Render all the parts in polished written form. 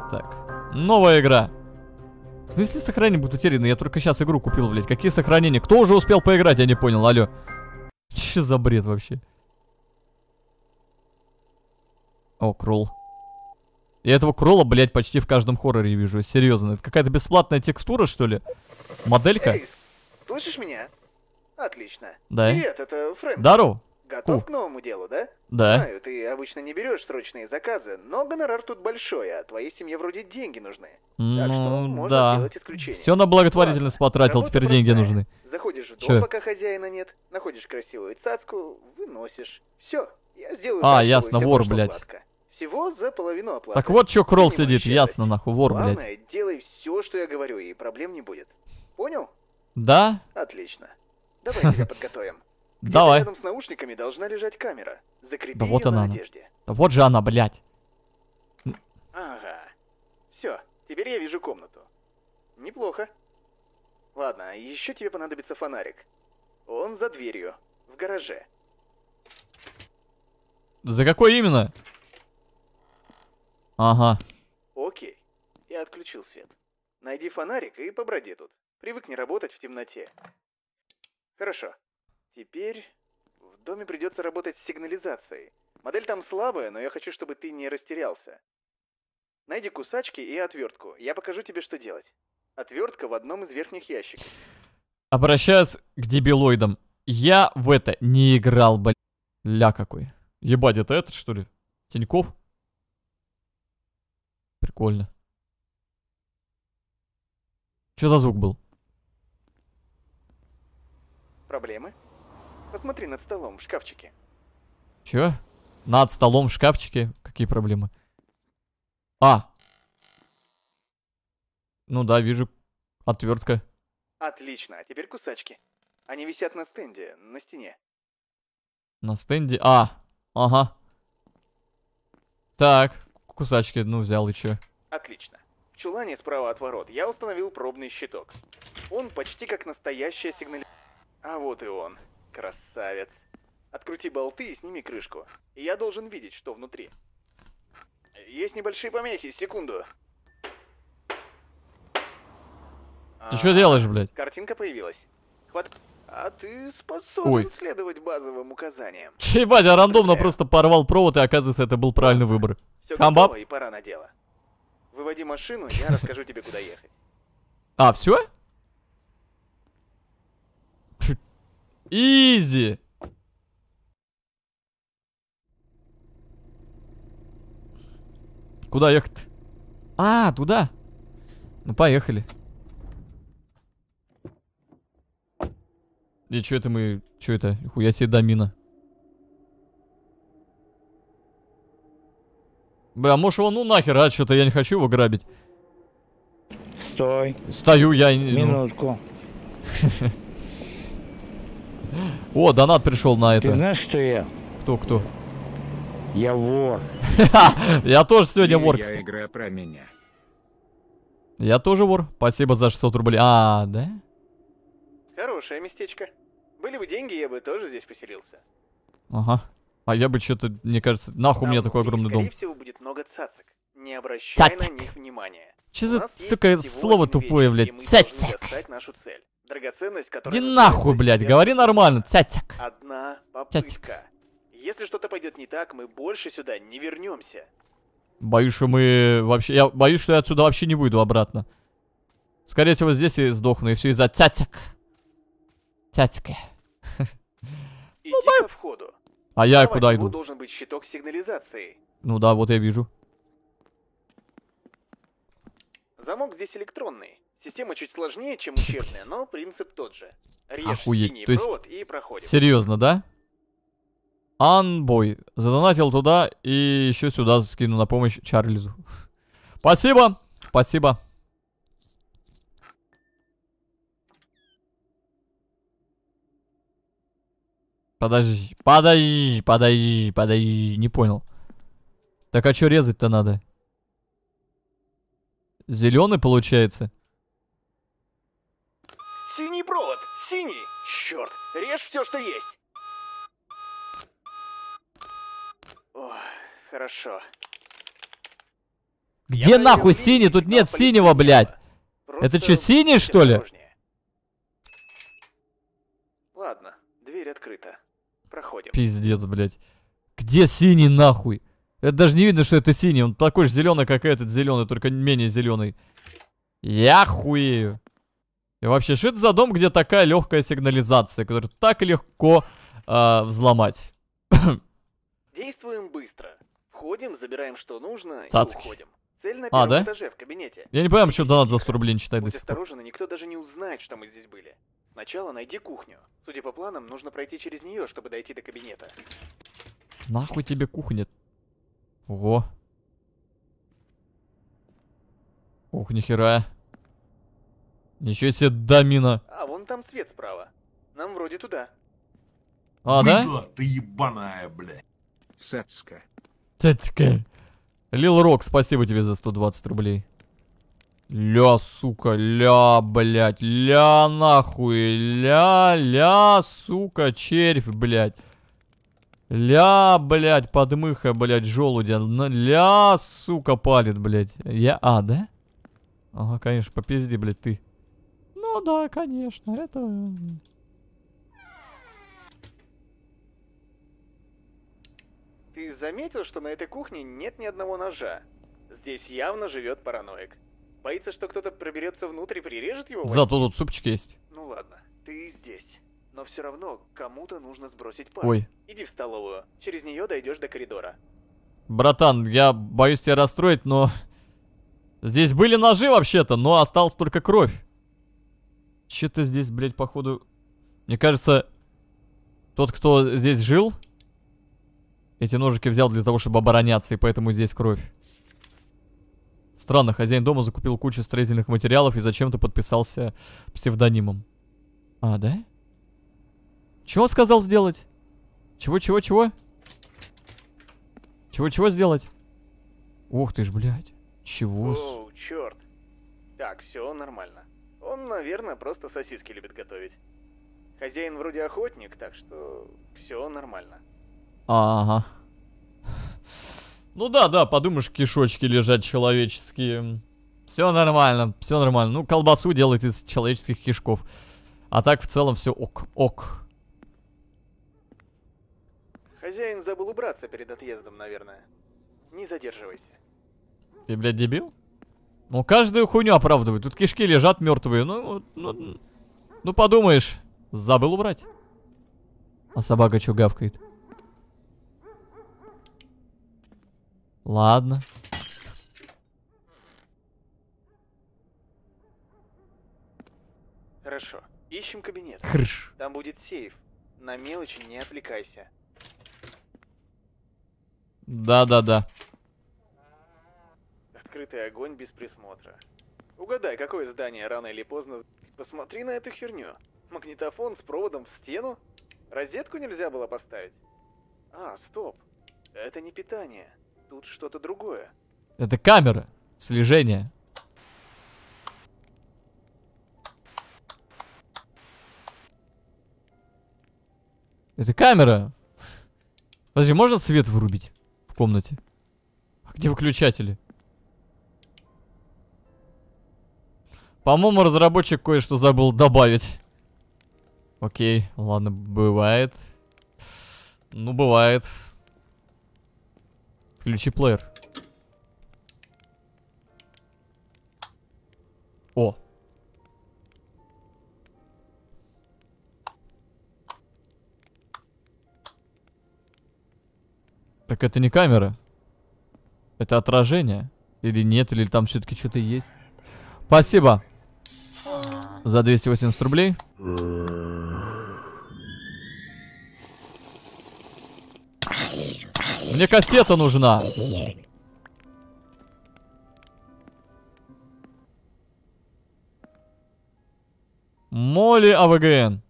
Так, новая игра. В смысле сохранения будут утеряны? Я только сейчас игру купил, блядь. Какие сохранения? Кто уже успел поиграть? Я не понял, алло. Че за бред вообще? О, Кролл. Я этого Кролла, блядь, почти в каждом хорроре вижу. Серьезно, это какая-то бесплатная текстура, что ли? Моделька? Эй, слышишь меня? Отлично. Да. Привет, это Фрэнк. Здорово. Готов к новому делу, да? Да. Знаю, ты обычно не берешь срочные заказы, но гонорар тут большой, а твоей семье вроде деньги нужны. Так что Ну, можно да. сделать исключение. Все на благотворительность потратил, Работа теперь деньги простая. нужны. Заходишь в дом, Чё? пока хозяина нет, находишь красивую цацку, выносишь. Все, я сделаю А, так, чтобы ясно, всё вор, прошло блядь. гладко. Всего за половину оплаты. Так вот, чё Кролл Минимум сидит, щедрость. ясно, нахуй, вор, блядь. Главное, делай все, что я говорю, и проблем не будет. Понял? Да? Отлично. Давай тебя подготовим. Где-то Давай. рядом с наушниками должна лежать камера. Закрепи Да вот её она, на она. одежде. Да вот же она, блядь. Ага. Все, теперь я вижу комнату. Неплохо. Ладно, еще тебе понадобится фонарик. Он за дверью, в гараже. За какой именно? Ага. Окей. Я отключил свет. Найди фонарик и поброди тут. Привыкни работать в темноте. Хорошо. Теперь в доме придется работать с сигнализацией. Модель там слабая, но я хочу, чтобы ты не растерялся. Найди кусачки и отвертку. Я покажу тебе, что делать. Отвертка в одном из верхних ящиков. Обращаюсь к дебилоидам. Я в это не играл, блядь. Ля какой. Ебать, это этот, что ли? Тиньков? Прикольно. Что за звук был? Проблемы? Посмотри над столом в шкафчике. Чё? Над столом в шкафчике? Какие проблемы? А! Ну да, вижу. Отвертка. Отлично, а теперь кусачки. Они висят на стенде, на стене. На стенде. А! Ага. Так. Кусачки, ну взял и чё? Отлично. В чулане справа от ворот я установил пробный щиток. Он почти как настоящая сигнализация. А вот и он. Красавец. Открути болты и сними крышку. И я должен видеть, что внутри. Есть небольшие помехи, секунду. Ты что делаешь, блядь? Картинка появилась. А ты способен Ой. следовать базовым указаниям. Ебать, я рандомно Поздравляю. просто порвал провод, и оказывается, это был правильный выбор. Все Камбап? готово и пора на дело. Выводи машину, я расскажу тебе, куда ехать. А, все? Изи! Куда ехать? А, туда. Ну, поехали. И что это мы... Что это? Хуя себе домина. Бля, может его ну нахер, а? Что-то я не хочу его грабить. Стой. Стою я... ну. Минутку. О, донат пришел на Ты это. знаешь, что я? Кто? Я вор. Я тоже сегодня вор, Я кстати. игра про меня. Я тоже вор. Спасибо за 600 рублей. А, да? Хорошее местечко. Были бы деньги, я бы тоже здесь поселился. Ага. А я бы что-то, мне кажется, нахуй у меня такой огромный дом. Скорее всего, будет много цацик. Не обращай Цацик. на них внимания. Че У за, нас есть сука, всего слово один тупое, вечер, блядь? и мы должны Цацик. достать нашу цель. Драгоценность, которая Иди называется нахуй, блядь, сердце говори нормально. Джека. Цацик. Одна Цацик. попытка. Если что-то пойдет не так, мы больше сюда не вернемся. Боюсь, что мы вообще... Я боюсь, что я отсюда вообще не выйду обратно. Скорее всего, здесь и сдохну, и все из-за цацик. Цацики. Иди ко входу. А я Справа куда от него иду? должен быть щиток с сигнализацией. Ну да, вот я вижу. Замок здесь электронный. Система чуть сложнее, чем учебная, но принцип тот же. Режь Охуеть, синий то есть провод и проходим. Серьезно, да? Анбой. Задонатил туда и еще сюда скину на помощь Чарльзу. Спасибо. Спасибо. Подожди. Не понял. Так а что резать-то надо? Зеленый получается? Синий провод! Синий! Черт! Режь все, что есть! Ох, хорошо. Где Я нахуй проверил синий? линии, Тут сигнал нет полиции синего, не блядь. было. Это Просто что, синий, будьте что ли? осторожнее. Ладно, дверь открыта. Проходим. Пиздец, блядь. Где синий нахуй? Это даже не видно, что это синий. Он такой же зеленый, как этот зеленый, только менее зеленый. Я хуею. И вообще, что это за дом, где такая легкая сигнализация, которую так легко взломать? Действуем быстро. Входим, забираем что нужно Цацки. и уходим. Цель на А, первом да? этаже, в кабинете. Я не понимаю, почему донат за 100 рублей не читает до Будь сих пор. осторожен, и никто даже не узнает, что мы здесь были. Сначала найди кухню. Судя по планам, нужно пройти через нее, чтобы дойти до кабинета. Нахуй тебе кухня? Ого. Ух, нихера. Ничего себе домина. А, вон там свет справа. Нам вроде туда. А, да? Быдло ты ебаная, блядь. Цацка. Тетка. Лил Рок, спасибо тебе за 120 рублей. Ля, сука, ля, блядь, ля, нахуй, ля, сука, червь, блядь. Ля, блядь, подмыха, блядь, желудя. Ля, сука, палит, блядь. А, да? Ага, конечно, попизди, блядь, ты. Ну да, конечно, это... Ты заметил, что на этой кухне нет ни одного ножа? Здесь явно живет параноик. Боится, что кто-то проберется внутрь и прирежет его? Зато тут супчик есть. Ну ладно, ты здесь. Но все равно кому-то нужно сбросить пар. Ой. Иди в столовую. Через нее дойдешь до коридора. Братан, я боюсь тебя расстроить, но... Здесь были ножи вообще-то, но осталась только кровь. Че-то здесь, блядь, походу... Мне кажется, тот, кто здесь жил, эти ножики взял для того, чтобы обороняться, и поэтому здесь кровь. Странно, хозяин дома закупил кучу строительных материалов и зачем-то подписался псевдонимом. А, да? Чего он сказал сделать? Чего? Чего сделать? Ух ты ж, блядь. Чего? Оу, черт. Так, все нормально. Он, наверное, просто сосиски любит готовить. Хозяин вроде охотник, так что все нормально. Ага. Ну да, подумаешь, кишочки лежат человеческие. Все нормально, все нормально. Ну, колбасу делают из человеческих кишков. А так в целом все ок. Хозяин забыл убраться перед отъездом, наверное. Не задерживайся. Ты, блядь, дебил? Ну, каждую хуйню оправдывает. Тут кишки лежат мертвые. Ну, подумаешь, забыл убрать. А собака что гавкает? Ладно. Хорошо. Ищем кабинет. Хрш. Там будет сейф. На мелочи не отвлекайся. Да. Открытый огонь без присмотра. Угадай, какое здание рано или поздно... Посмотри на эту херню. Магнитофон с проводом в стену? Розетку нельзя было поставить? А, стоп. Это не питание. Тут что-то другое. Это камера. Слежение. Это камера. Подожди, можно свет вырубить в комнате? А где выключатели? По-моему, разработчик кое-что забыл добавить. Окей, ладно, бывает. Ну, бывает. Включи плеер. О. Так это не камера. Это отражение. Или нет, или там все-таки что-то есть. Спасибо. За 280 рублей. Мне кассета нужна. Молли АВГН.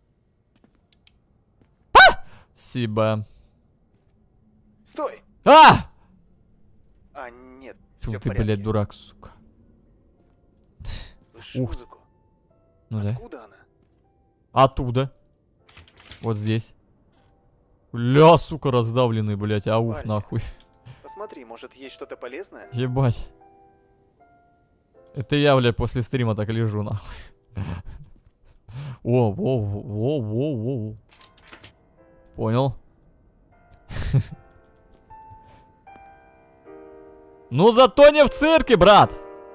Спасибо. Стой! А! А, нет, Фу, всё в ты, порядке. блядь, дурак, сука. Слышишь Ух ты. музыку? Ну да. Откуда она? Оттуда. Вот здесь. Ля, сука, раздавленный, блядь, ауф, Валя. нахуй. Посмотри, может есть что-то полезное? Ебать. Это я, блядь, после стрима так лежу, нахуй. О. Понял. Ну зато не в цирке, брат!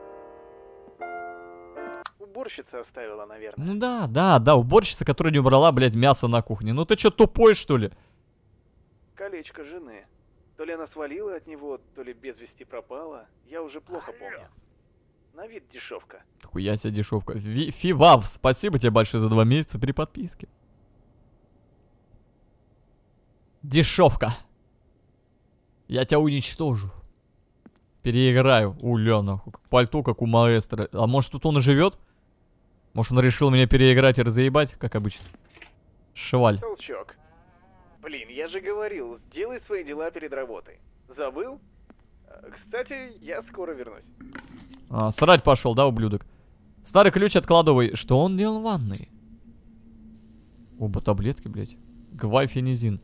Уборщица оставила, наверное. Ну да, уборщица, которая не убрала, блядь, мясо на кухне. Ну ты чё, тупой, что ли? Колечко жены. То ли она свалила от него, то ли без вести пропала. Я уже плохо помню. На вид дешевка. Хуя себе дешевка. Фивав, спасибо тебе большое за 2 месяца при подписке. Дешевка. Я тебя уничтожу. Переиграю. Нахуй. Пальто, как у маэстро. А может тут он и живет? Может он решил меня переиграть и разъебать, как обычно? Шваль. Толчок. Блин, я же говорил, сделай свои дела перед работой. Забыл? Кстати, я скоро вернусь. Срать пошел, да, ублюдок? Старый ключ от кладовой. Что он делал в ванной? Оба таблетки, блядь. Гвайфенизин.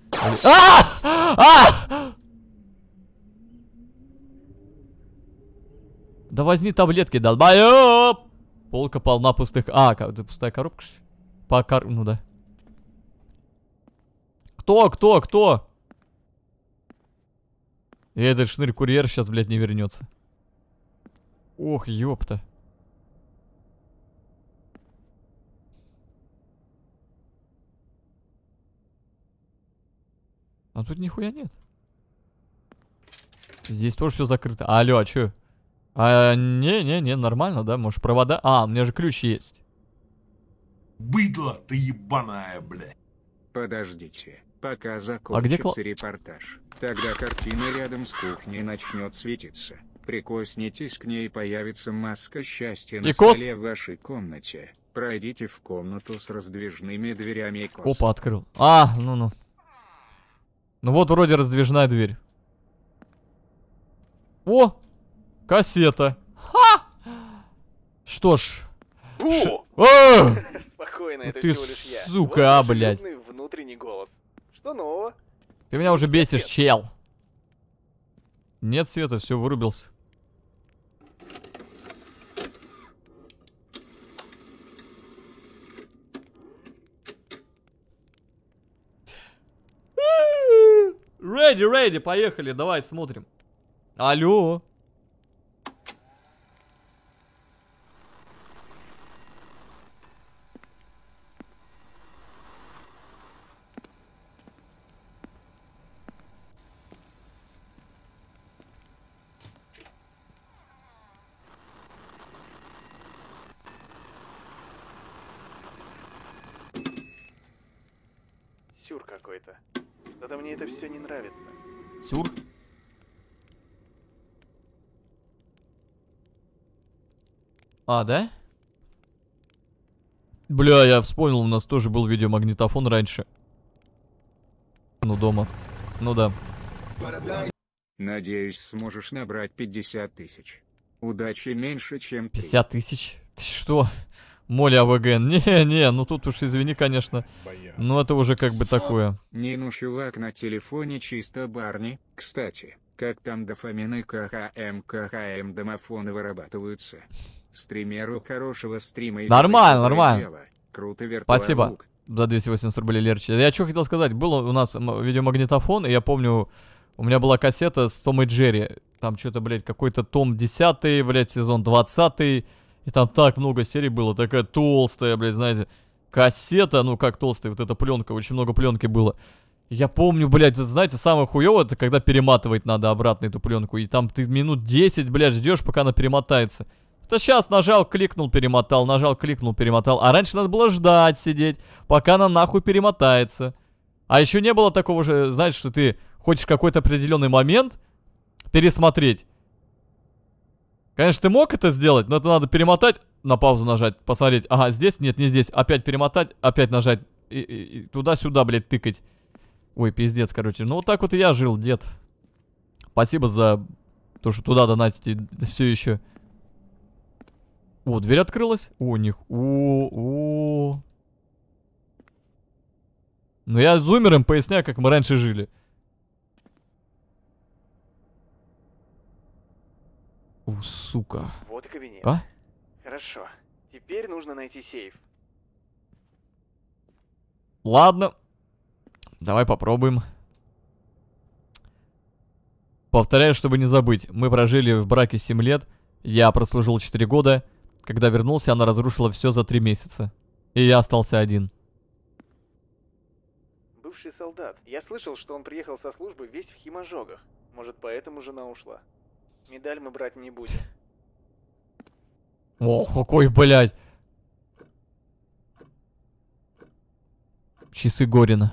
Да возьми таблетки, долбоёб! Полка полна пустых... это пустая коробка, что ли? Ну да. Кто? И этот шнырь-курьер сейчас, блядь, не вернется. Ох, ёпта. А тут нихуя нет. Здесь тоже все закрыто. Алло, а чё? Не, нормально, да? Может, провода? У меня же ключ есть. Быдло ты ебаная, блядь. Подождите, пока где закончится репортаж. Тогда картина рядом с кухней начнет светиться. Прикоснитесь к ней, появится маска счастья на столе в вашей комнате. Пройдите в комнату с раздвижными дверями и кос. Опа, открыл. Ну. Ну вот вроде раздвижная дверь. О! Кассета. Ха! Что ж. Спокойно, это ты всего лишь я. сука, блядь. Внутренний голос. Что нового? Ты меня уже бесишь, чел. Нет света, все, вырубился. Ready, поехали, давай смотрим. Алло. Сюр какой-то. Что-то мне это все не нравится. Сюр? Да? Бля, я вспомнил, у нас тоже был видеомагнитофон раньше. Ну, дома. Ну да. Надеюсь, сможешь набрать 50 тысяч. Удачи меньше, чем 3. 50 тысяч? Ты что? Моли АВГ. Не, ну тут уж извини, конечно. Но это уже как бы такое. Не, ну чувак, на телефоне чисто Барни. Кстати, как там дофамины КХМ домофоны вырабатываются? Стримеру хорошего стрима. Нормально. Круто, виртуал. Спасибо за 280 рублей, Лерчи. Я что хотел сказать, был у нас видеомагнитофон, и я помню, у меня была кассета с Том и Джерри. Там что-то, блядь, какой-то том 10, блядь, сезон 20. И там так много серий было, такая толстая, блядь, знаете. Кассета, ну как толстая, вот эта пленка, очень много пленки было. Я помню, блядь, знаете, самое хуёвое, это когда перематывать надо обратно эту пленку. И там ты минут 10, блядь, ждешь, пока она перемотается. Это сейчас нажал, кликнул, перемотал, нажал, кликнул, перемотал. А раньше надо было ждать, сидеть, пока она нахуй перемотается. А еще не было такого же, знаешь, что ты хочешь какой-то определенный момент пересмотреть. Конечно, ты мог это сделать, но это надо перемотать, на паузу нажать, посмотреть. Ага, здесь, нет, не здесь. Опять перемотать, опять нажать. И туда-сюда, блядь, тыкать. Ой, пиздец, короче. Ну, вот так вот и я жил, дед. Спасибо за то, что туда донатите все еще. О, дверь открылась. О, них. О. Ну, я зумерам поясняю, как мы раньше жили. О, сука. Вот и кабинет. А? Хорошо. Теперь нужно найти сейф. Ладно. Давай попробуем. Повторяю, чтобы не забыть. Мы прожили в браке 7 лет. Я прослужил 4 года. Когда вернулся, она разрушила все за 3 месяца. И я остался один. Бывший солдат. Я слышал, что он приехал со службы весь в химожогах. Может, поэтому жена ушла. Медаль мы брать не будем. О, какой, блядь. Часы Горина.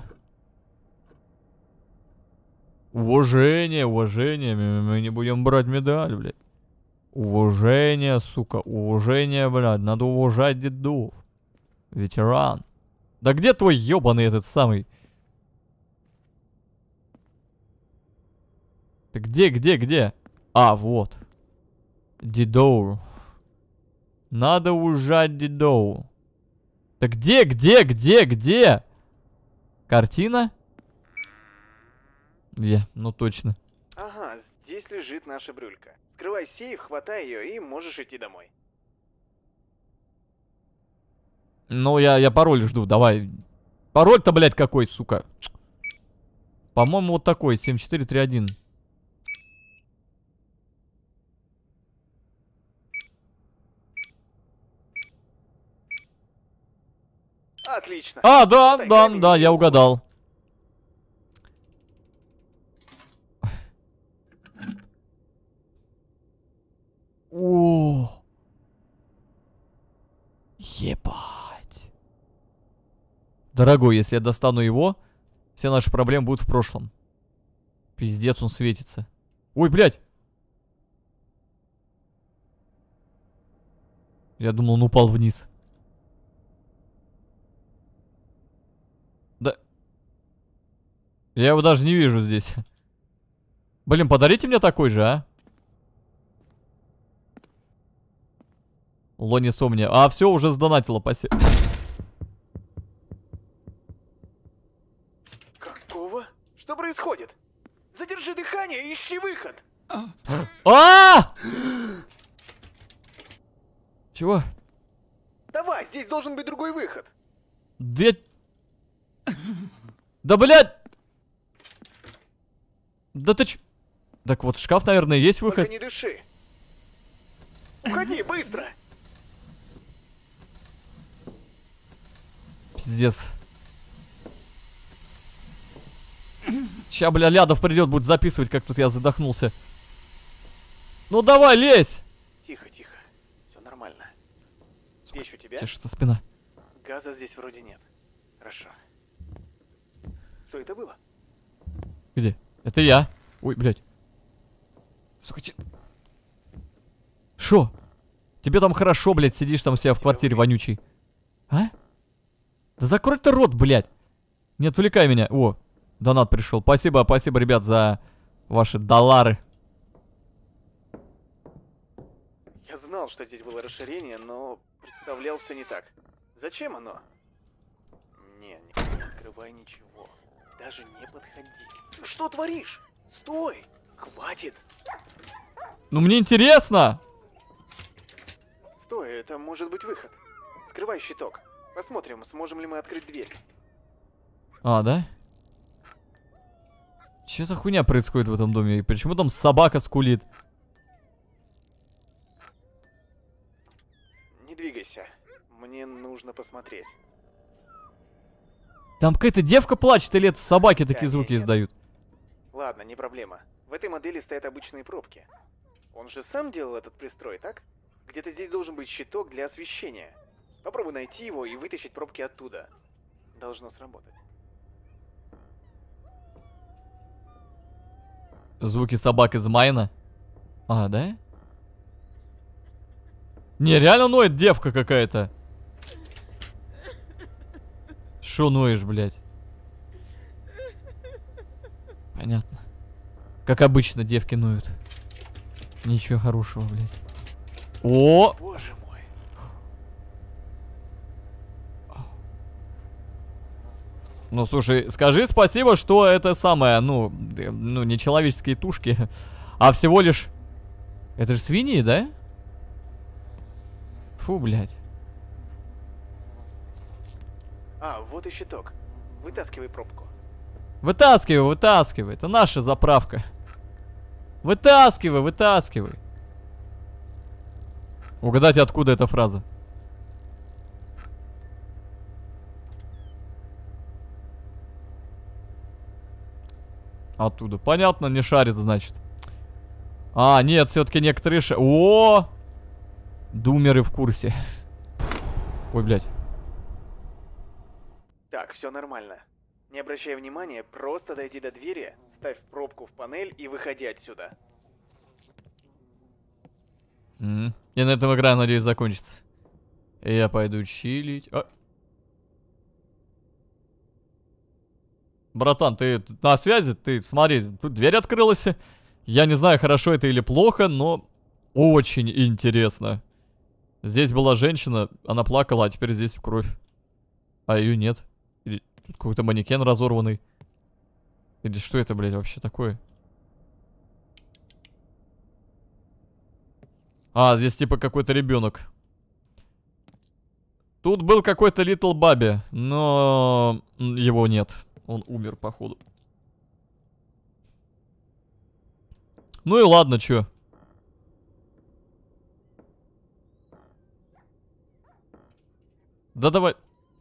Уважение, уважение. Мы не будем брать медаль, блядь. Уважение, сука. Уважение, блядь. Надо уважать дедов. Ветеран. Да где твой ёбаный этот самый? Ты где? А, вот. Дедоу. Надо уважать дедоу. Да где? Картина? Ну точно. Ага, здесь лежит наша брюлька. Скрывай сейф, хватай ее и можешь идти домой. Ну, я пароль жду, давай. Пароль-то, блядь, какой, сука? По-моему, вот такой, 7431. Отлично. А, да, я угадал. О, ебать. Дорогой, если я достану его, все наши проблемы будут в прошлом. Пиздец, он светится. Ой, блядь. Я думал, он упал вниз. Да. Я его даже не вижу здесь. Блин, подарите мне такой же, а? Лони Сомния. А, все, уже сдонатила, спасибо. Какого? Что происходит? Задержи дыхание и ищи выход. А! Чего? Давай, здесь должен быть другой выход. Да, блядь! Да ты ч... Так вот, шкаф, наверное, есть выход. Только не дыши. Уходи, быстро! Пиздец. Ща, бля, Лядов придет, будет записывать, как тут я задохнулся. Ну давай, лезь! Тихо, тихо. Все нормально. Вещь у тебя? Чешется спина. Газа здесь вроде нет. Хорошо. Что это было? Где? Это я. Ой, блядь. Сука, Шо? Тебе там хорошо, блядь, сидишь там себя в квартире вонючий. А? Да закрой ты рот, блядь. Не отвлекай меня. О, донат пришел. Спасибо, ребят, за ваши доллары. Я знал, что здесь было расширение, но представлял все не так. Зачем оно? Не открывай ничего. Даже не подходи. Ты что творишь? Стой! Хватит! Ну мне интересно! Стой, это может быть выход. Скрывай щиток. Посмотрим, сможем ли мы открыть дверь. А, да? Че за хуйня происходит в этом доме? И почему там собака скулит? Не двигайся. Мне нужно посмотреть. Там какая-то девка плачет, или это собаки такие звуки нет. издают? Ладно, не проблема. В этой модели стоят обычные пробки. Он же сам делал этот пристрой, так? Где-то здесь должен быть щиток для освещения. Попробуй найти его и вытащить пробки оттуда. Должно сработать. Звуки собак из Майна. А, да? Не, реально ноет девка какая-то. Шо ноешь, блядь? Понятно. Как обычно девки ноют. Ничего хорошего, блядь. О! Боже мой. Ну, слушай, скажи спасибо, что это самое, ну, не человеческие тушки, а всего лишь... Это же свиньи, да? Фу, блядь. А, вот и щиток. Вытаскивай пробку. Вытаскивай, вытаскивай. Это наша заправка. Вытаскивай, вытаскивай. Угадайте, откуда эта фраза? Оттуда. Понятно, не шарит, значит. А, нет, все-таки некоторые О! Думеры в курсе. Ой, блядь. Так, все нормально. Не обращай внимания, просто дойди до двери, ставь пробку в панель и выходи отсюда. И на этом игра, надеюсь, закончится. И я пойду чилить. Братан, ты на связи? Ты смотри, тут дверь открылась. Я не знаю, хорошо это или плохо, но очень интересно. Здесь была женщина, она плакала, а теперь здесь кровь. А ее нет. Или тут какой-то манекен разорванный. Или что это, блядь, вообще такое? А, здесь типа какой-то ребенок. Тут был какой-то Little Bobby, но его нет. Он умер, походу. Ну и ладно, чё. Да давай.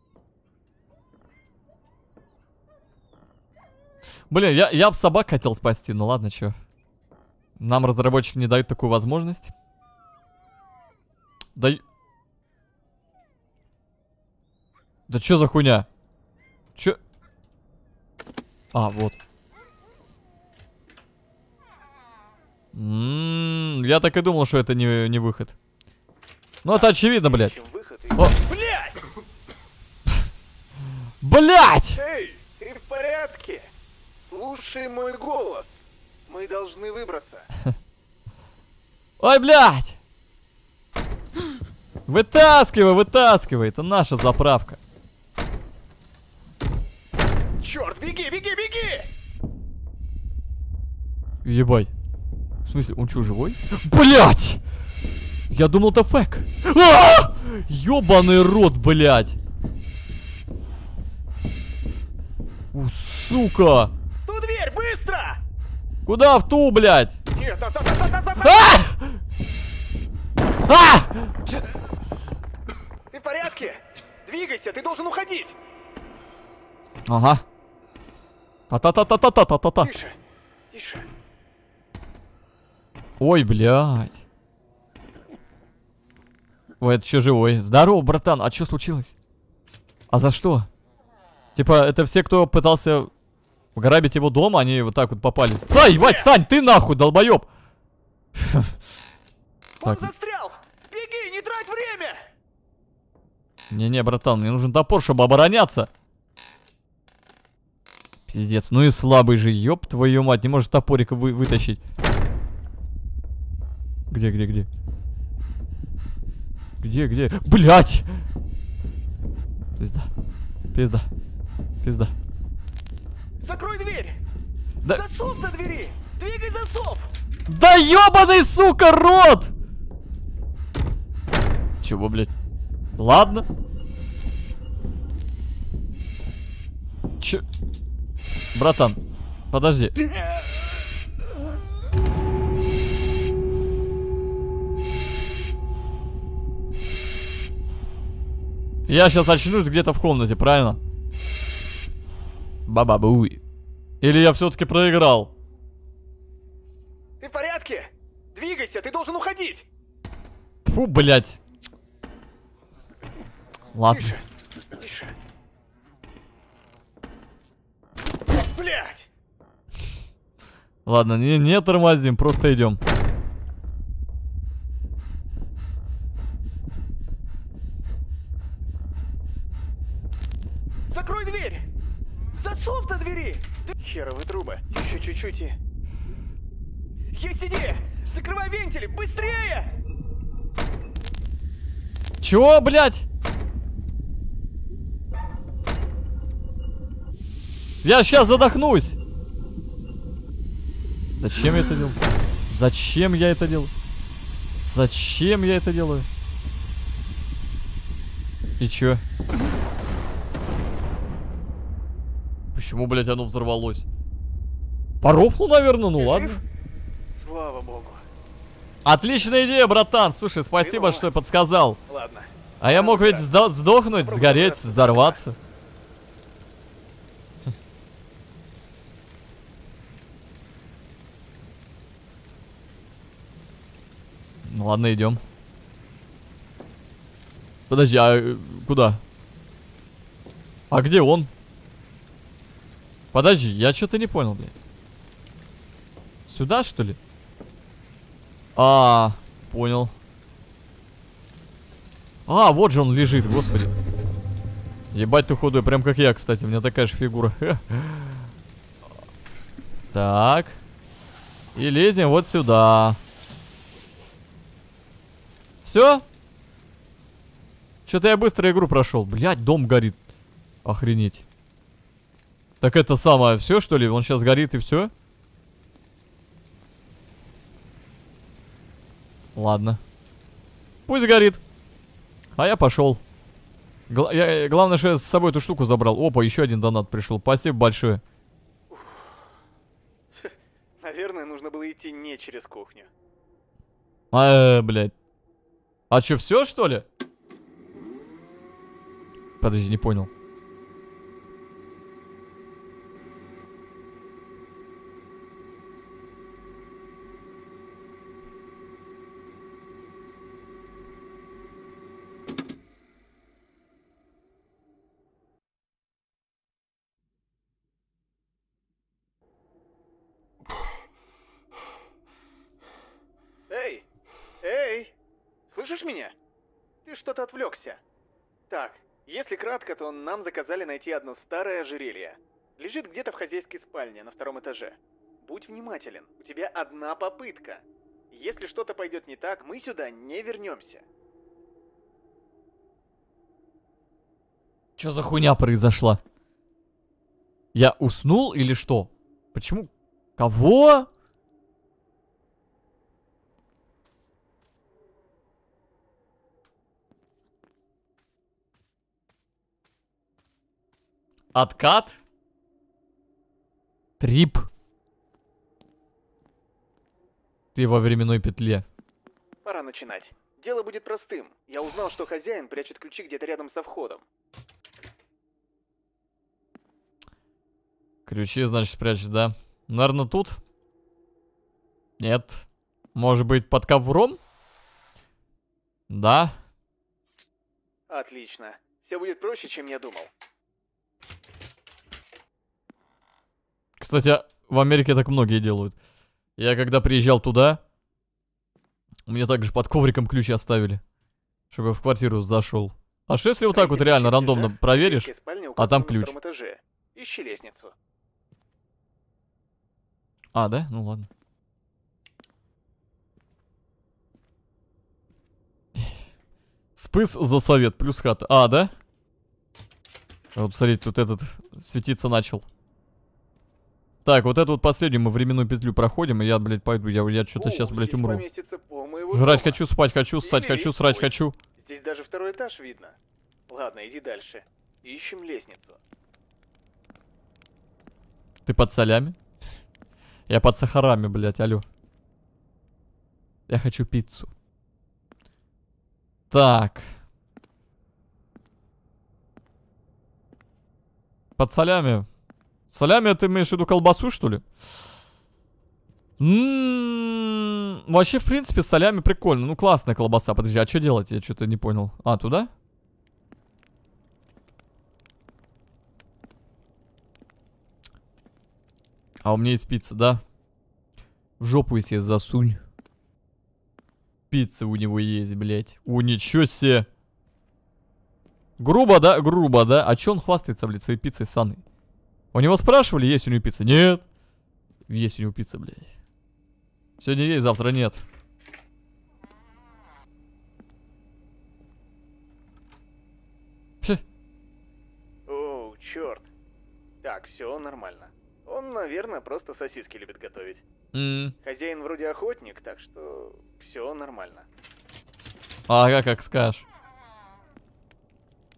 Блин, я бы собак хотел спасти, ну ладно, чё. Нам разработчики не дают такую возможность. Да... Да чё за хуйня? Чё? А, вот. Я так и думал, что это не выход. Ну это очевидно, блядь. О. Блядь! Блядь! Эй, ты в порядке? Слушай мой голос. Мы должны выбраться. Ой, блядь! Вытаскивай, вытаскивай. Это наша заправка. Черт, беги, беги, беги! Ебай. В смысле, он что, живой? Блядь! Я думал, это фэк. Ёбаный рот, блядь. Сука! В ту дверь, быстро! Куда в ту, блядь? Нет, Ты в порядке? Двигайся, ты должен уходить. Ага. Та-та-та-та-та-та-та-та. Тише, тише. Ой, блядь. Ой, это еще живой. Здорово, братан. А что случилось? А за что? Типа, это все, кто пытался грабить его дом, они вот так вот попались. Ай, ебать, Сань, ты нахуй, долбоеб! Он застрял! Беги, не трать время! Не-не, братан, мне нужен топор, чтобы обороняться. Пиздец, ну и слабый же, ёб твою мать, не может топорик вытащить. Где? Где? Блять! Пизда. Закрой дверь! Да... Засов на двери! Двигай засов! Да ёбаный, сука, рот! Чего, блядь? Ладно. Чё? Братан, подожди. Я сейчас очнусь где-то в комнате, правильно? Баба-буй. Или я все-таки проиграл? Ты в порядке? Двигайся, ты должен уходить! Фу, блядь. Ладно. Тише. Блядь! Ладно, не тормозим, просто идем. Закрой дверь! Засов на двери! Херовые трубы. Еще чуть-чуть и... Есть идея! Закрывай вентили! Быстрее! Чего, блядь? Я сейчас задохнусь! Зачем я это делаю? Зачем я это делаю? И чё? Почему, блядь, оно взорвалось? Порохнул, наверное, ну ладно. Слава богу. Отличная идея, братан. Слушай, спасибо, что подсказал. Ладно. А я мог ведь сдохнуть, сгореть, взорваться. Ну ладно, идем. Подожди, а куда? А где он? Подожди, я что-то не понял, блядь. Сюда, что ли? А, понял. А, вот же он лежит, господи. Ебать ты худой, прям как я, кстати. У меня такая же фигура. Так. И лезем вот сюда. Все? Что-то я быстро игру прошел. Блять, дом горит. Охренеть. Так это самое, все что ли? Он сейчас горит и все? Ладно. Пусть горит. А я пошел. Главное, что я с собой эту штуку забрал. Опа, еще один донат пришел. Спасибо большое. Наверное, нужно было идти не через кухню. Блядь. А что, все, что ли? Подожди, не понял. Эй! Эй! Слышишь меня? Ты что-то отвлекся. Так, если кратко, то нам заказали найти одно старое ожерелье. Лежит где-то в хозяйской спальне на 2-м этаже. Будь внимателен, у тебя одна попытка. Если что-то пойдет не так, мы сюда не вернемся. Что за хуйня произошла? Я уснул или что? Почему? Кого? Откат? Трип? Ты во временной петле. Пора начинать. Дело будет простым. Я узнал, что хозяин прячет ключи где-то рядом со входом. Ключи, значит, спрячет, да? Наверное, тут? Нет. Может быть, под ковром? Да. Отлично. Все будет проще, чем я думал. Кстати, в Америке так многие делают. Я когда приезжал туда, мне также под ковриком ключи оставили, чтобы я в квартиру зашел. А что если вот так вот реально рандомно проверишь, а там ключ? Ищи лестницу. А, да? Ну ладно. Спыс за совет, плюс хата. А, да? Вот, смотрите, тут этот светиться начал. Так, вот эту вот последнюю мы временную петлю проходим, и я, блядь, пойду. Я что-то сейчас, блядь, умру. Жрать хочу, спать хочу, ссать хочу, срать хочу. Здесь даже 2-й этаж видно. Ладно, иди дальше. Ищем лестницу. Ты под солями? Я под сахарами, блядь, алло. Я хочу пиццу. Так. Под солями. Солями ты имеешь в виду колбасу, что ли? Вообще, в принципе, с солями прикольно. Ну, классная колбаса. Подожди, а что делать? Я что-то не понял. А, туда? А у меня есть пицца, да? В жопу себе засунь. Пицца у него есть, блядь. О, ничего себе. Грубо, да? Грубо, да? А чё он хвастается, блядь, своей пиццей саной? У него спрашивали, есть у него пицца? Нет. Есть у него пицца, блядь. Сегодня есть, завтра нет. Фе. Оу, черт. Так, все нормально. Он, наверное, просто сосиски любит готовить. Хозяин вроде охотник, так что все нормально. Ага, как скажешь.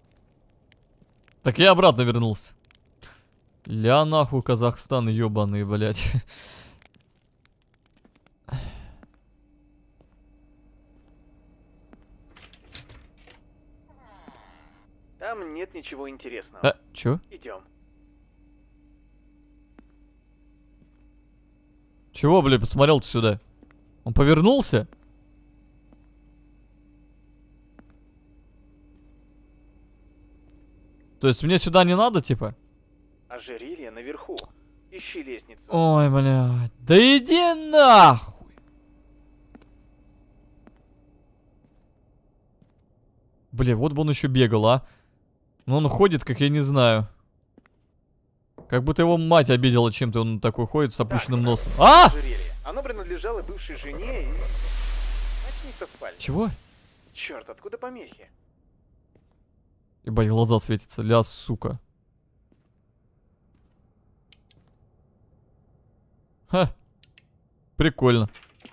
Так я обратно вернулся. Ля нахуй Казахстан, ёбаный, блядь. Там нет ничего интересного. Чё? Идем. Чего, блядь, посмотрел ты сюда? Он повернулся? То есть мне сюда не надо, типа? Ожерелье наверху. Ищи лестницу. Ой, блядь. Да иди нахуй! Бля, вот бы он еще бегал, а. Но он ходит, как я не знаю. Как будто его мать обидела чем-то, он такой ходит с опущенным носом. А! Ожерелье. Оно принадлежало бывшей жене и... От них совпали. Чего? Черт, откуда помехи? Ебать, глаза светятся. Ля, сука. Ха. Прикольно.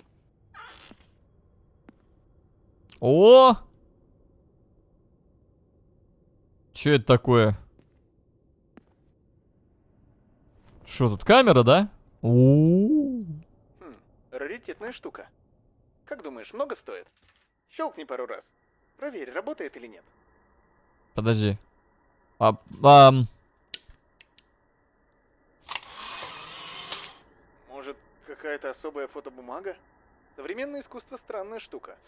О! Че это такое? Что тут, камера, да? У-у-у. Раритетная штука. Как думаешь, много стоит? Щелкни пару раз. Проверь, работает или нет. Подожди. Может, какая-то особая фотобумага? Современное искусство странная штука.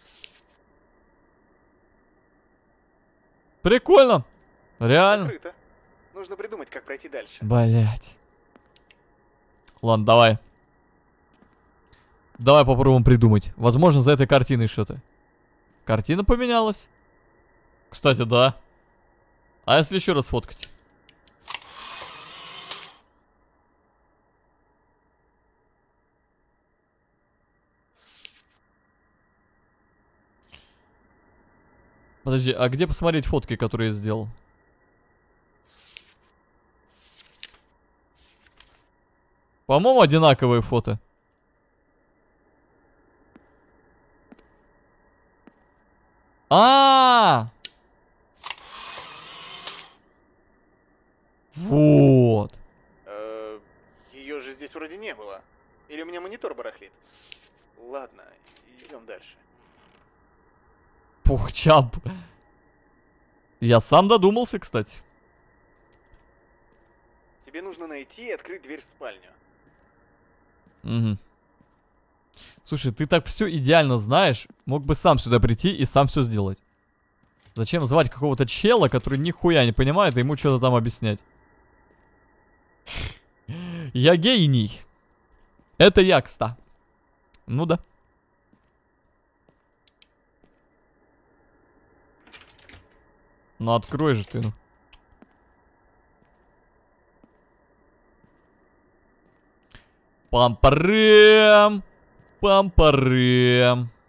Прикольно. Реально. Закрыто. Нужно придумать, как пройти дальше. Блять. Ладно, давай. Давай попробуем придумать. Возможно, за этой картиной что-то. Картина поменялась. Кстати, да. А если еще раз сфоткать? Подожди, а где посмотреть фотки, которые я сделал? По-моему, одинаковые фото. Вот. Ее же здесь вроде не было. Или у меня монитор барахлит? Ладно, идем дальше. Пухчап. Я сам додумался, кстати. Тебе нужно найти и открыть дверь в спальню. Угу. Слушай, ты так все идеально знаешь. Мог бы сам сюда прийти и сам все сделать. Зачем звать какого-то чела, который нихуя не понимает, и ему что-то там объяснять? Я гений. Это я, кста. Ну да. Ну открой же ты, ну. Пам-парэм. Пам-парэм.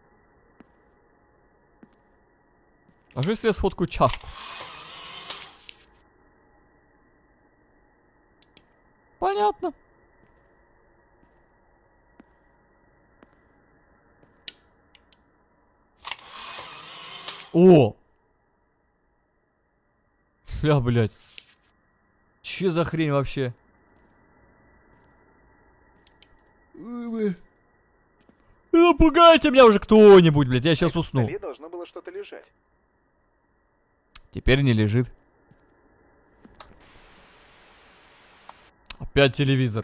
А что если я сфоткаю чашку? Понятно. О! Ля, блядь. Че за хрень вообще? Напугайте меня уже кто-нибудь, блядь, я сейчас усну. На столе должно было что-то лежать. Теперь не лежит. Опять телевизор.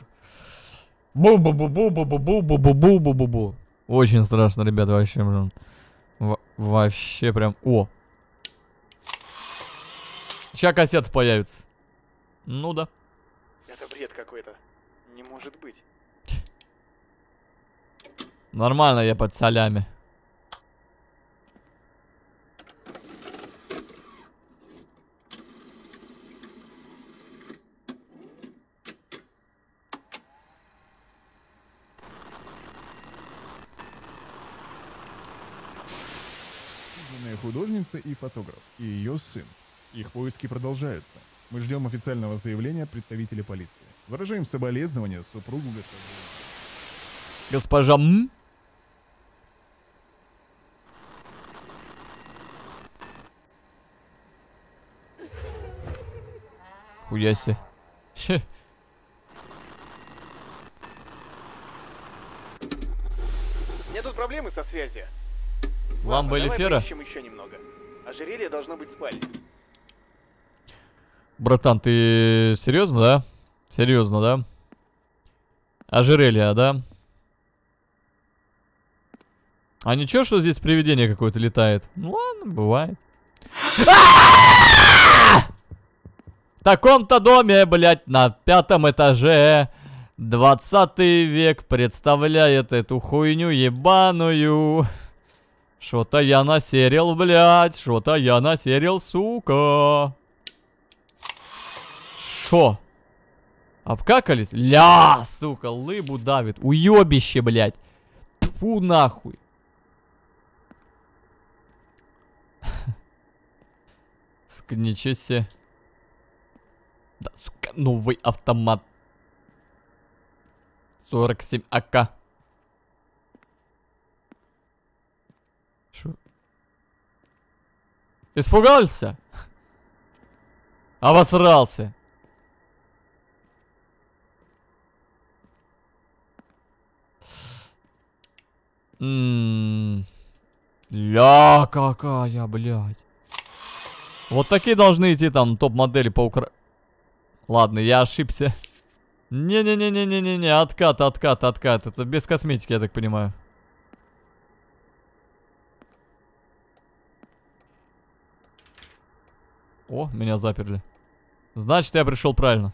Бу-бу-бу-бу-бу-бу-бу-бу-бу-бу-бу-бу-бу. Очень страшно, ребята, вообще. Вообще прям... О! Сейчас кассета появится. Ну да. Это бред какой-то. Не может быть. Нормально, я под солями. Художница и фотограф, и ее сын. Их поиски продолжаются. Мы ждем официального заявления представителя полиции. Выражаем соболезнования супругу Госпожа М. Хуяси. Хе. У меня тут проблемы со связью. Ламба или давай фера? поищем еще немного. Ожерелье должно быть в спальне. Братан, ты серьезно, да? Серьезно, да? Ожерелье, да? А ничего, что здесь привидение какое-то летает? Ну ладно, бывает. В таком-то доме, блядь, на 5-м этаже 20 век представляет эту хуйню ебаную. Что-то я насерил, блядь, что-то я насерил, сука. Шо? Обкакались? Ля, сука, лыбу давит. Уёбище, блядь. Тьфу нахуй. Сука, ничего себе. Да, сука, новый автомат. 47 АК. Шо? Испугался? Обосрался. Ля, какая, блядь. Вот такие должны идти там топ-модели по Украине. Ладно, я ошибся. Не-не-не-не-не-не-не, откат. Это без косметики, я так понимаю. О, меня заперли. Значит, я пришел правильно.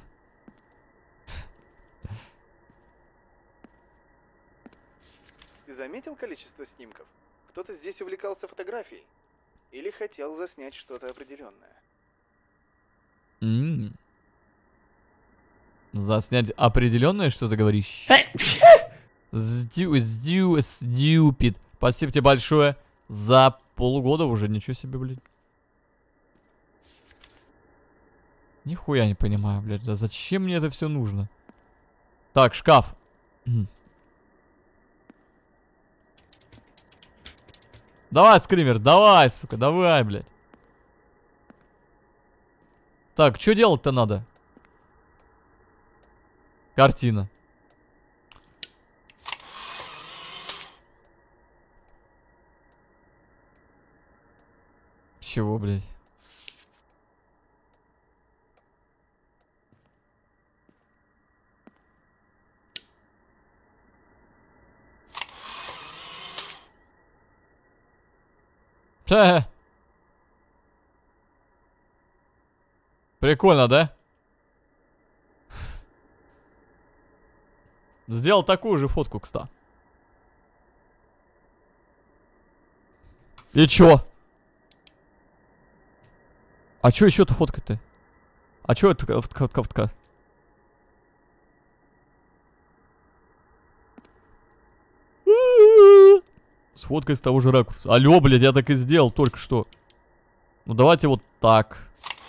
Ты заметил количество снимков? Кто-то здесь увлекался фотографией. Или хотел заснять что-то определенное. Заснять определенное, что ты говоришь? Стюпид. Спасибо тебе большое за полгода уже. Ничего себе, блядь. Нихуя не понимаю, блядь. Да зачем мне это все нужно? Так, шкаф. Давай, скример, давай, сука, давай, блядь. Так, что делать-то надо? Картина. Чего, блядь? Прикольно, да? Сделал такую же фотку, кстати. И чё? А чё еще-то фотка-то? А чё это фотка? С фоткой с того же ракурса. Алло, блядь, я так и сделал только что. Ну давайте вот так.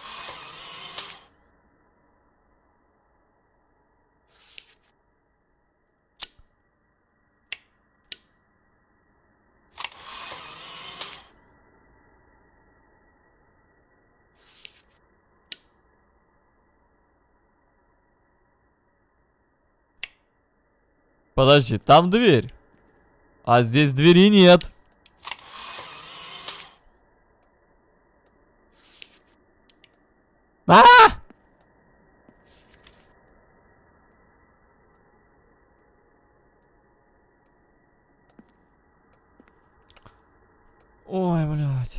Подожди, там дверь. А здесь двери нет. А! Ой, блядь.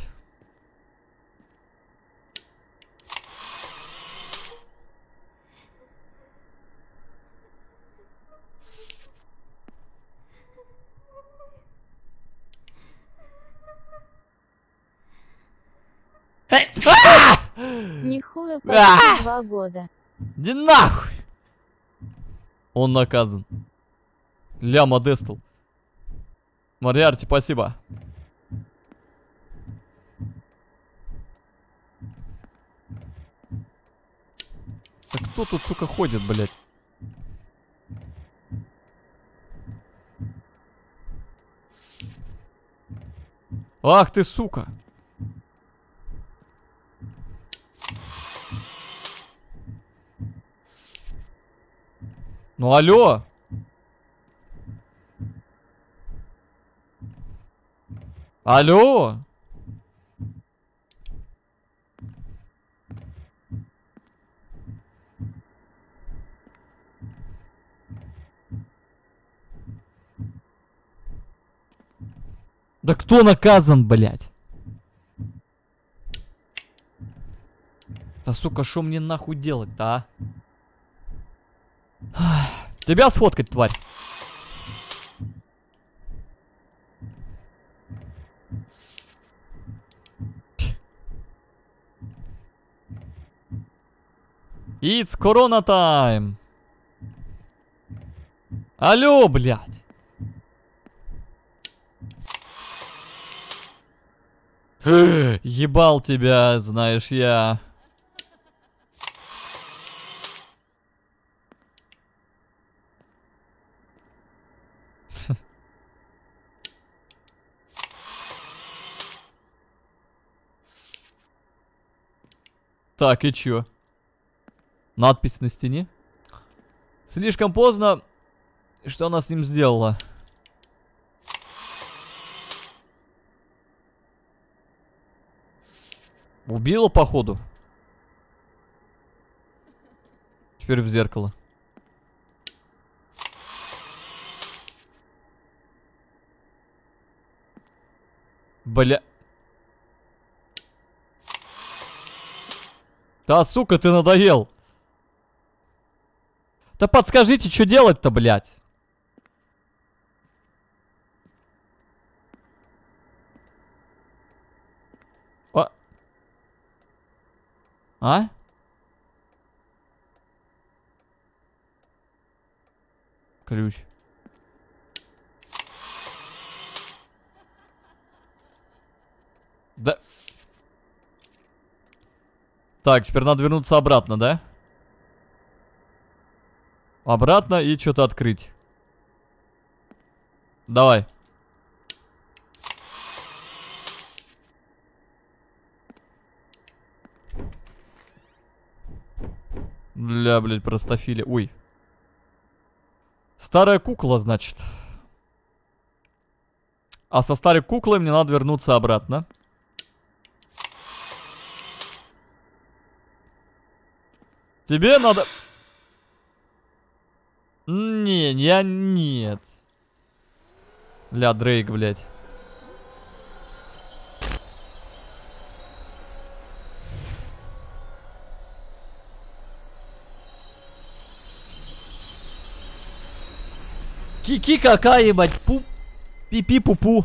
Нихуя почти 2 года. Иди нахуй! Он наказан. Ля Модестл. Мариарти, спасибо. Так кто тут, сука, ходит, блядь? Ах ты, сука! Ну алло. Алло. Да кто наказан, блядь? Да сука, шо мне нахуй делать-то, а? Тебя сфоткать, тварь. It's Corona time. Алло, блядь. Ебал тебя, знаешь я. Так, и чё? Надпись на стене? Слишком поздно. Что она с ним сделала? Убила, походу. Теперь в зеркало. Бля. Да, сука, ты надоел. Да подскажите, что делать-то, блядь? А? Ключ. Да. Так, теперь надо вернуться обратно, да? Обратно и что-то открыть. Давай. Бля, блядь, простофили. Ой. Старая кукла, значит. А со старой куклой мне надо вернуться обратно. Тебе надо... Не, я нет. Бля, Дрейк, блядь. Кики какая, ебать, пу... Пипи-пупу.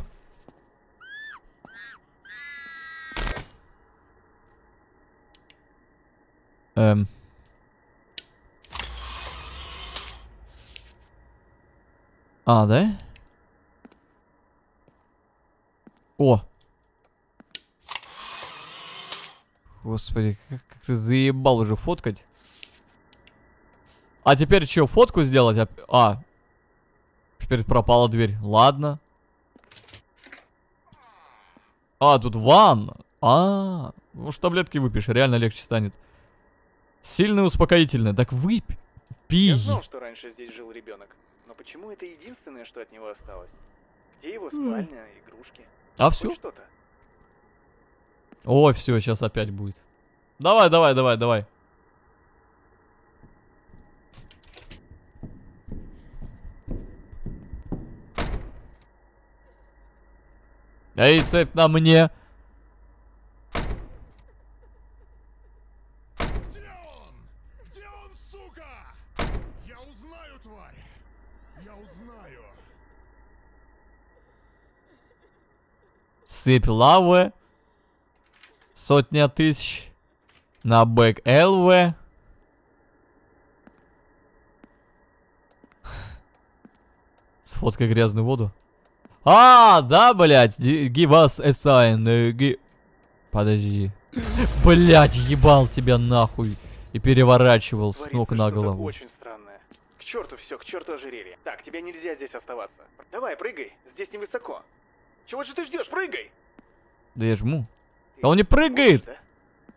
А, да? О! Господи, как ты заебал уже фоткать. А теперь что, фотку сделать? А, теперь пропала дверь. Ладно. А, тут ванна. А, ну что таблетки выпьешь, реально легче станет. Сильное успокоительное. Так выпей. Пей. Я знал, что раньше здесь жил ребенок. Но почему это единственное, что от него осталось? Где его спальня, игрушки? А все? Хоть что-то. Ой, все, сейчас опять будет. Давай, давай, давай, давай. Эй, цепь на мне. Где он? Где он, сука? Я узнаю, тварь. Я узнаю. Сыпь лавы. Сотня тысяч. На бэк ЛВ. Сфоткай грязную воду. А, да, блядь. Give us a sign. Подожди. Блядь, ебал тебя нахуй. И переворачивал с ног на голову. Очень странное. К черту все, к черту ожерелье. Так, тебе нельзя здесь оставаться. Давай, прыгай, здесь невысоко. Чего же ты ждешь? Прыгай! Да я жму. Да он не прыгает. Да?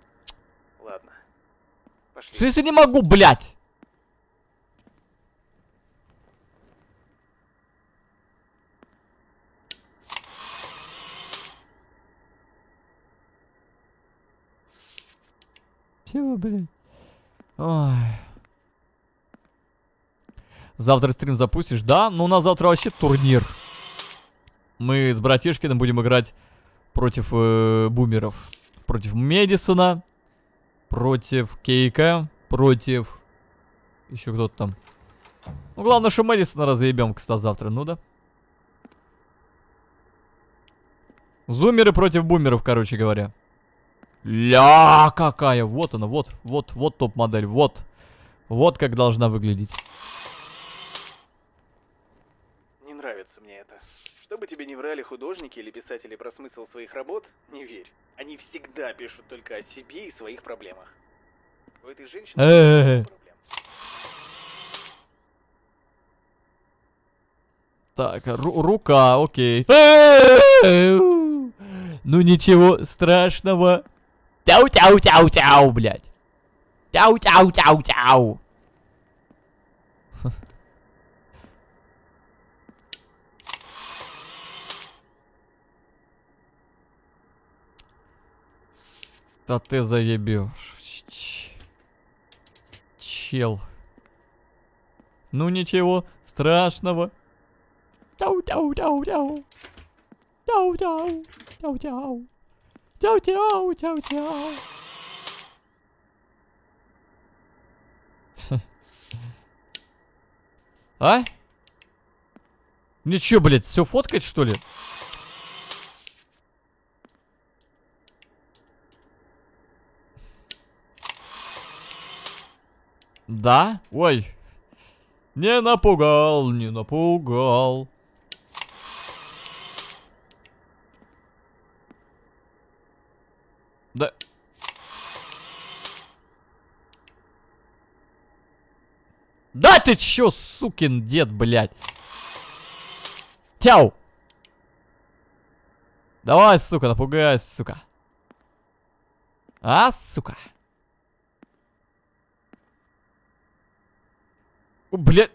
Ладно. Пошли. В смысле не могу, блядь? ничего, блядь. Ой. Завтра стрим запустишь? Да, но у нас завтра вообще турнир. Мы с братишкиным будем играть против бумеров. Против Медисона. Против Кейка. Против... Еще кто-то там. Ну, главное, что Мэдисона разъебем, кстати, завтра. Ну да. Зумеры против бумеров, короче говоря. Ля, какая. Вот она, вот топ-модель. Вот как должна выглядеть. Не нравится мне это. Что бы тебе ни врали художники или писатели про смысл своих работ, не верь. Они всегда пишут только о себе и своих проблемах. У этой женщины проблем. Так, рука, окей. Ну ничего страшного. Тяу-тяу-тяу-тяу, блядь. Тяу-тяу-тяу-тяу. Да ты заебешь. Чел. Ну ничего страшного. Тяу-тяу-тяу-тяу. Тяу-тяу. Тяу-тяу. Тяу-тяу-тяу-тяу. А? Мне чё, блядь, все фоткать, что ли? Да? Ой. Не напугал, не напугал. Да. Да ты чё, сукин дед, блядь. Тяу. Давай, сука, напугай, сука. А, сука. О, блядь.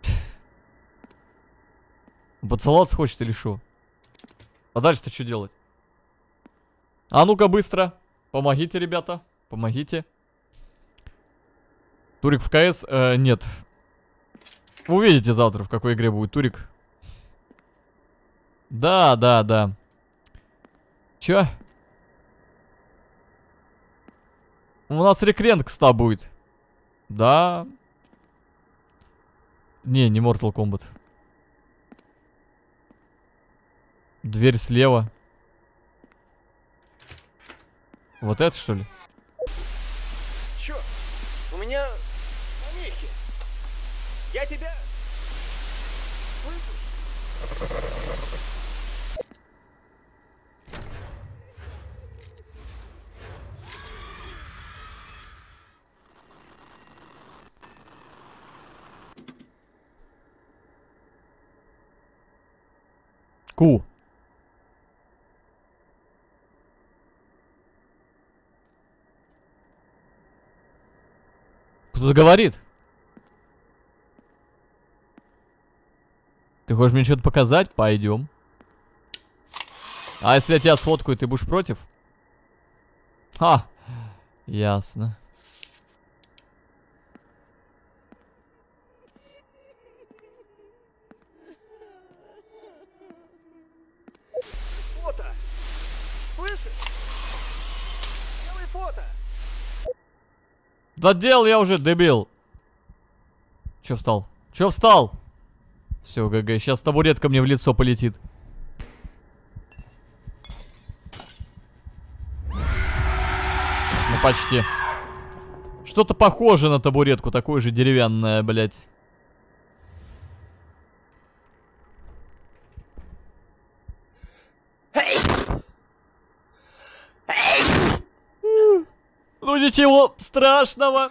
Поцеловаться хочет или шо? А дальше-то что делать? А ну-ка быстро. Помогите, ребята. Помогите. Турик в КС? Нет. Вы увидите завтра, в какой игре будет Турик. Да, да, да. Чё? У нас рекрент, кстати, будет. Да. Не Mortal Kombat. Дверь слева. Вот это, что ли? Чё? У меня помехи. Я тебя... Ку. Кто-то говорит. Ты хочешь мне что-то показать? Пойдем. А если я тебя сфоткаю, ты будешь против? Ха. Ясно. Фото! Слышишь? Делай фото! Да делал я уже, дебил. Че встал? Че встал? Все, ГГ, сейчас табуретка мне в лицо полетит. Ну почти. Что-то похоже на табуретку, такое же деревянное, блядь. Ну ничего страшного.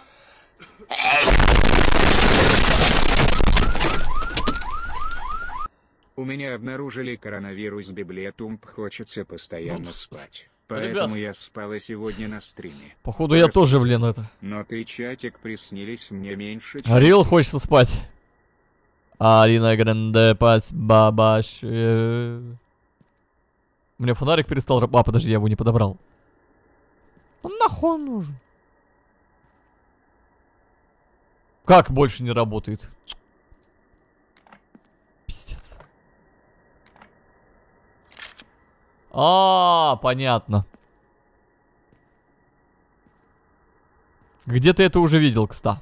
У меня обнаружили коронавирус Библиотумб, хочется постоянно спать. Поэтому Ребят, я спала сегодня на стриме. Походу я тоже, блин, это. Но ты, чатик, приснились мне меньше, чем... Арил хочется спать. Арина Гранде пас бабаш. Мне фонарик перестал работать. А, подожди, я его не подобрал. Ну нахуй он нужен? Как больше не работает? Пиздец. Понятно. Где ты это уже видел, кста?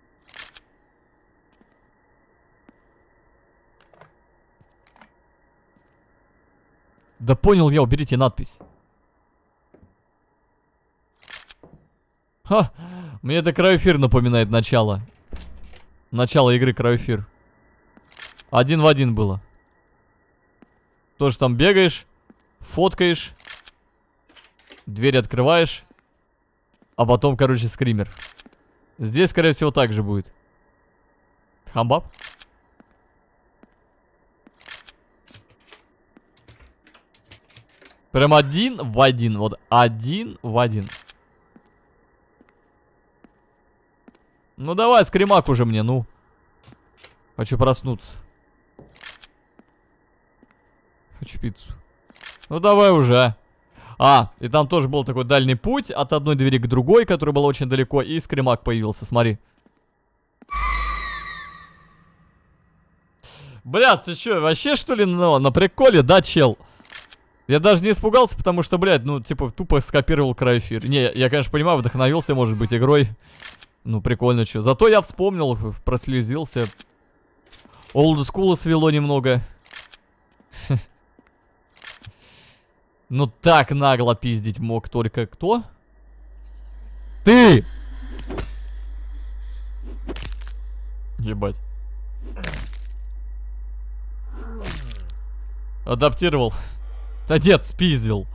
Да понял я, уберите надпись. Ха, мне это Крайофир напоминает начало. Начало игры Крайофир. 1 в 1 было. Тоже там бегаешь, фоткаешь, дверь открываешь, а потом, короче, скример. Здесь, скорее всего, так же будет. Хамбаб? Прям 1 в 1. Вот 1 в 1. Ну давай, скримак уже мне, ну. Хочу проснуться. Хочу пиццу. Ну давай уже. И там тоже был такой дальний путь от одной двери к другой, которая была очень далеко, и скримак появился, смотри. Бля, ты чё, вообще что ли на приколе, да, чел? Я даже не испугался, потому что, блядь, ну, типа, тупо скопировал Крайофир. Не, я, конечно, понимаю, вдохновился, может быть, игрой. Ну, прикольно, чё. Зато я вспомнил, прослезился. Олдскула свело немного. Ну, так нагло пиздить мог только кто? Ты! Ебать. Адаптировал. Да дед спиздил.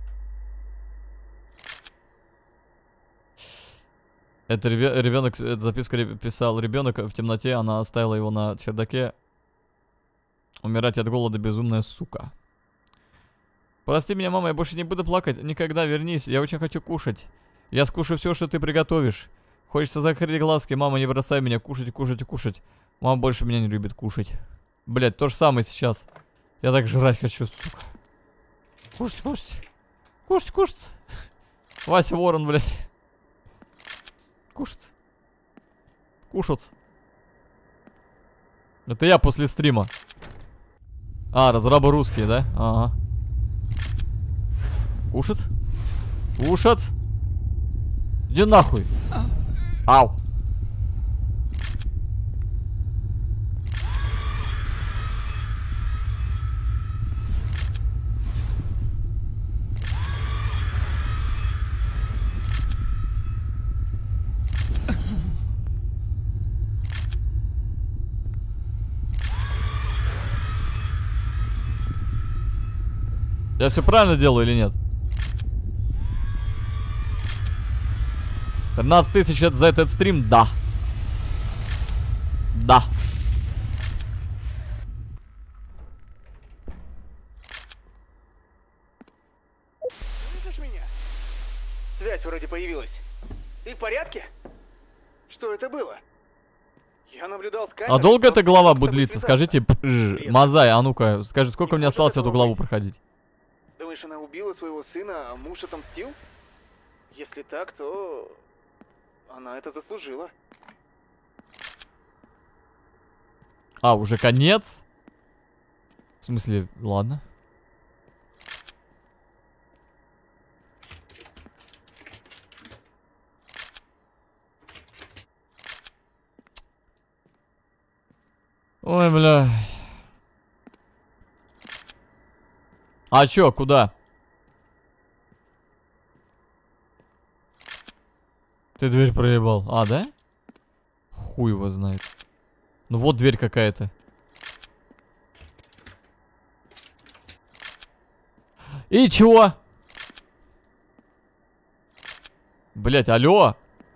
Это ребенок, эту записку писал ребенок в темноте, она оставила его на чердаке. Умирать от голода, безумная сука. Прости меня, мама, я больше не буду плакать. Никогда, вернись, я очень хочу кушать. Я скушаю все, что ты приготовишь. Хочется закрыть глазки, мама, не бросай меня, кушать, кушать, кушать. Мама больше меня не любит кушать. Блять, то же самое сейчас. Я так жрать хочу, сука. Кушать, кушать. Кушать, кушать. Вася Ворон, блядь. Кушать. Кушать. Это я после стрима. Разрабы русские, да? Ага. Кушать? Кушать? Иди нахуй. Ау. Я все правильно делаю или нет? 13 тысяч за этот стрим? Да. Да. Слышишь меня? Связь вроде появилась. Ты в порядке? Что это было? Я наблюдал с камеры. А долго эта глава будет длиться? Скажите, Мазай, а ну-ка, скажи, сколько мне осталось эту главу проходить? Думаешь, она убила своего сына, а муж отомстил? Если так, то она это заслужила. Уже конец? В смысле, ладно. Ой, бля. А чё, куда? Ты дверь проебал. Да? Хуй его знает. Ну вот дверь какая-то. И чего? Блять, алло.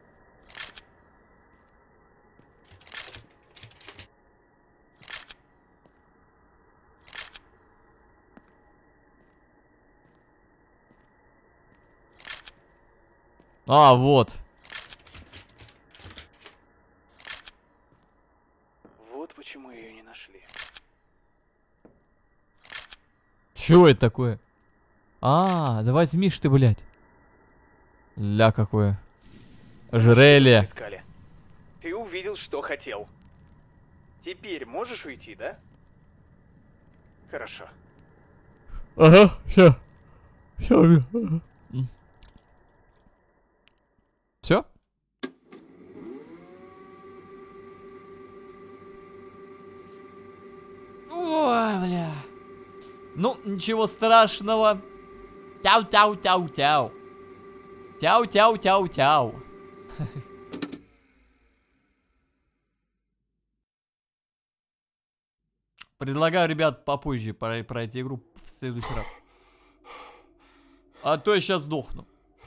Вот. Вот почему ее не нашли. Чё это такое? Да возьмишь ты, блядь. Ля какое. Жреле. Ты увидел получил, что хотел. Теперь можешь уйти, да? Хорошо. Ага, все. Все? Ой, бля. Ну, ничего страшного. Тяу-тяу-тяу-тяу. Тяу-тяу-тяу-тяу. Предлагаю, ребят, попозже пройти игру в следующий раз. А то я сейчас сдохну.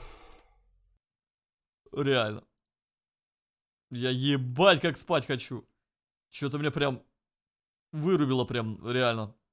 Реально. Я ебать как спать хочу. Что-то меня прям вырубило прям, реально.